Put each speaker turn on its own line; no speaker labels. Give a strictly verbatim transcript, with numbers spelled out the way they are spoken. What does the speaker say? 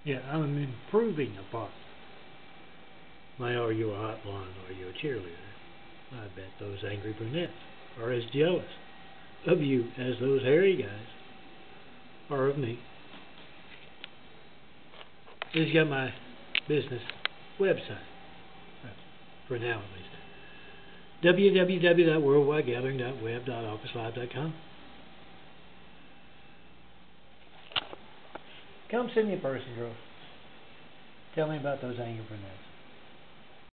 Yeah, I'm improving upon. My Are You a Hot Blonde, Are You a Cheerleader? I bet those angry brunettes are as jealous of you as those hairy guys are of me. This has got my business website, for now at least. w w w dot worldwide gathering dot web dot office live dot com. Come send me a person, girl. Tell me about those angry brunettes.